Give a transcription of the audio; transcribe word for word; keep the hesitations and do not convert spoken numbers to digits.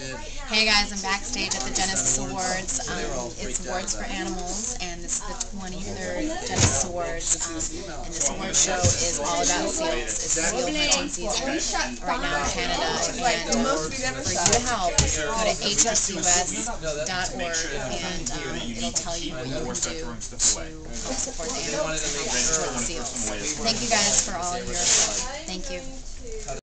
Hey guys, I'm backstage at the Genesis Awards. Um, it's Awards for Animals, and this is the twenty-third Genesis Awards. Um, and this award show is all about seals. It's seal hunting season right now in Canada. And uh, for you to help, go to H S U S dot org, and um, it'll tell you what you can do to help support the animals and help support the seals. Thank you guys for all of your help. Thank you.